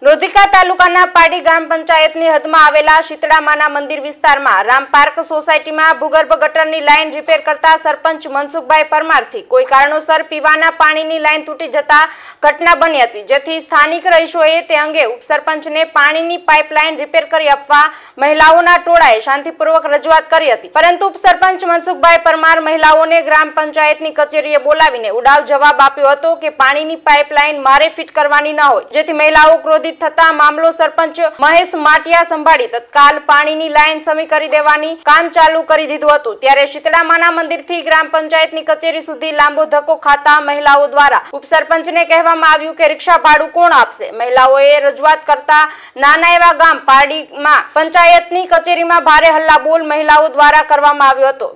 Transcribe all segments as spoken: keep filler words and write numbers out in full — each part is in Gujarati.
લોધિકા તાલુકાના પાડી ગ્રામ પંચાયતની હદમાં આવેલા શીતળામાના મંદિર વિસ્તારમાં રામ પાર્ક સોસાયટીમાં ભૂગર્ભ ગટરની લાઇન રિપેર કરતા સરપંચ મનસુખભાઈ પરમારથી કોઈ કારણોસર પીવાના પાણીની લાઇન તૂટી જતા ઘટના બની હતી, જેથી સ્થાનિક રહીશોએ તે અંગે ઉપસરપંચને પાણીની પાઇપલાઇન રિપેર કરી આપવા મહિલાઓના ટોળાએ શાંતિપૂર્વક રજૂઆત કરી હતી, પરંતુ ઉપસરપંચ મનસુખભાઈ પરમાર મહિલાઓને ગ્રામ પંચાયતની કચેરીએ બોલાવીને ઉડાવ જવાબ આપ્યો હતો કે પાણીની પાઇપલાઇન મારે ફિટ કરવાની ન હોય, જેથી મહિલાઓ ક્રોધિત થતા મામલો સરપંચ મહેશ માટિયા સંભાળી તત્કાલ પાણીની લાઇન સમી કરી દેવાની કામ ચાલુ કરી દીધું હતું। ત્યારે શીતળામાના મંદિરથી ગ્રામ પંચાયતની કચેરી સુધી લાંબો ધક્કો ખાતા મહિલાઓ દ્વારા ઉપસરપંચને કહેવામાં આવ્યું કે રિક્ષા ભાડું કોણ આપશે। મહિલાઓએ રજૂઆત કરતા નાના એવા ગામ પાડીમાં પંચાયતની કચેરીમાં ભારે હલ્લાબોલ મહિલાઓ દ્વારા કરવામાં આવ્યો હતો।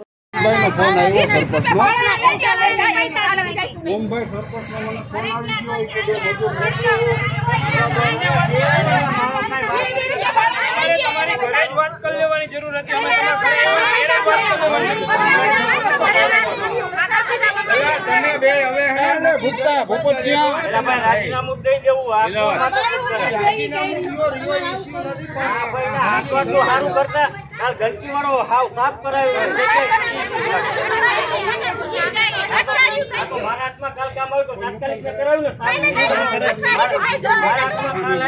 गंदगी वालों हाव साफ करायो महाराष्ट्र काल काम आयो तो तात्कालिक में करायो ने महाराष्ट्र काल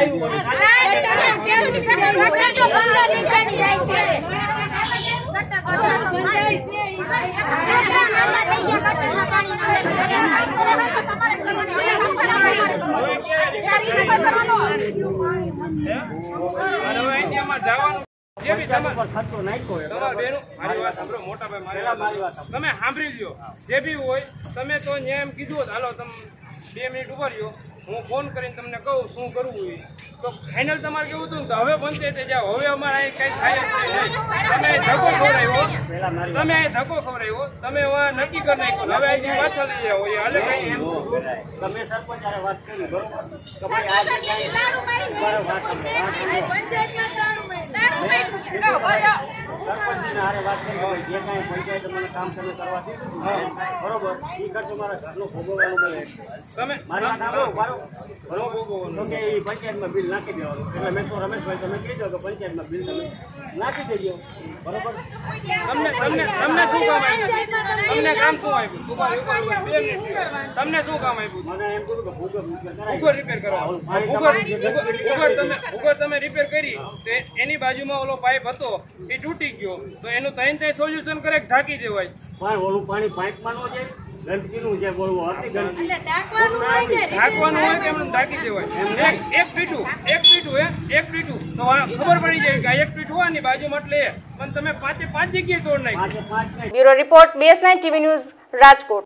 आयो જે બી તમારો ખર્ચો નાખ્યો તમારા બેનો મારી વાત સાંભળો મોટા ભાઈ મારી વાત તમે સાંભળી લ્યો જે બી હોય તમે તો ન્યાય એમ કીધું હાલો તમે બે મિનિટ ઉભા રહ્યો હું ફોન કરીને તમને કહું શું કરવું હોય તો ફાઇનલ તમારે કેવું હતું તો હવે પંચાયતે જાઓ હવે અમારે અહીં કઈ થાય છે નહીં તમે ધક્કો ખવડાવ્યો તમે અહીં ધક્કો ખવડાવ્યો તમે હવે નક્કી કરી નાખ્યું હવે અહીંથી પાછા લઈ જાઓ એ હાલે કઈ એમ તમે સરપંચ હારે વાત કરી બરોબર કે ભાઈ આ હારે વાત કરી જે કાંઈ પંચાયત મને કામ શરૂ કરવા દીધું બરોબર એ ખર્ચો મારા ઘરનું ભોગવવાનું બને તમે મારી વાત સાંભળો બરોબર કે એ પંચાયતમાં બિલ નાખી દેવાનું એટલે મેં તો રમેશભાઈ તમે કહી દો કે પંચાયતમાં બિલ તમે નાખી દેજો બરોબર તમને તમને તમને શું કામ આપ્યું તમને કામ શું આપ્યું તમને શું કામ આપ્યું મને એમ કહ્યું કે ભૂગર્ભ રિપેર કરવા ભૂગર્ભ તમે ભૂગર્ભ તમે રિપેર કરી તો એની બાજુમાં ઓલો પાઇપ હતો એ તૂટી ગયો તો એનું તૈન તૈન સોલ્યુશન કરે ઢાંકી દેવાય પણ ઓલું પાણી પાઇપમાં નો જાય ગંદકીનું જે બોલવું હતી ગંદકી ઢાંકવાનું હોય કે એમનું ઢાંકી દેવાય એક પીઠું એક પીઠું હે એક પીઠું તો ખબર પડી જાય કે એક પીઠું હોય ની બાજુમાં એટલે પણ તમે પાંચે પાંચ જગ્યાએ તોડ નાખી। Bureau report BS nine TV news Rajkot.